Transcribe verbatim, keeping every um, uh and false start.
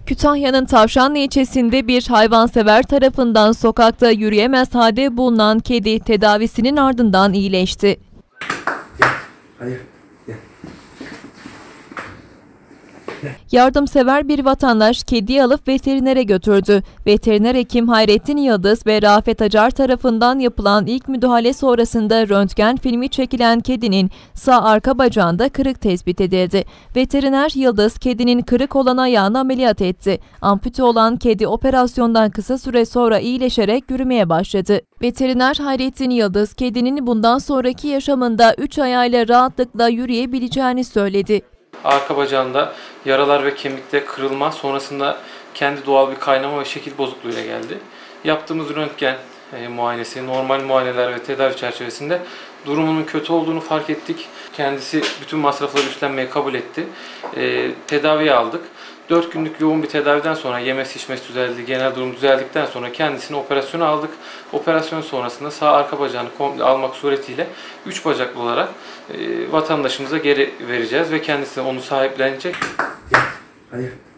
Kütahya'nın Tavşanlı ilçesinde bir hayvansever tarafından sokakta yürüyemez halde bulunan kedi tedavisinin ardından iyileşti. Gel. Hayır. Gel. Yardımsever bir vatandaş kediyi alıp veterinere götürdü. Veteriner hekim Hayrettin Yıldız ve Rafet Acar tarafından yapılan ilk müdahale sonrasında röntgen filmi çekilen kedinin sağ arka bacağında kırık tespit edildi. Veteriner Yıldız kedinin kırık olan ayağını ameliyat etti. Ampute olan kedi operasyondan kısa süre sonra iyileşerek yürümeye başladı. Veteriner Hayrettin Yıldız kedinin bundan sonraki yaşamında üç ayağıyla rahatlıkla yürüyebileceğini söyledi. Arka bacağında yaralar ve kemikte kırılma, sonrasında kendi doğal bir kaynama ve şekil bozukluğuyla geldi. Yaptığımız röntgen e, muayenesi, normal muayeneler ve tedavi çerçevesinde durumunun kötü olduğunu fark ettik. Kendisi bütün masrafları üstlenmeyi kabul etti. E, tedaviye aldık. dört günlük yoğun bir tedaviden sonra yemesi içmesi düzeldi, genel durum düzeldikten sonra kendisini operasyona aldık. Operasyon sonrasında sağ arka bacağını komple almak suretiyle üç bacaklı olarak e, vatandaşımıza geri vereceğiz ve kendisi onu sahiplenecek. Gel. Hayır.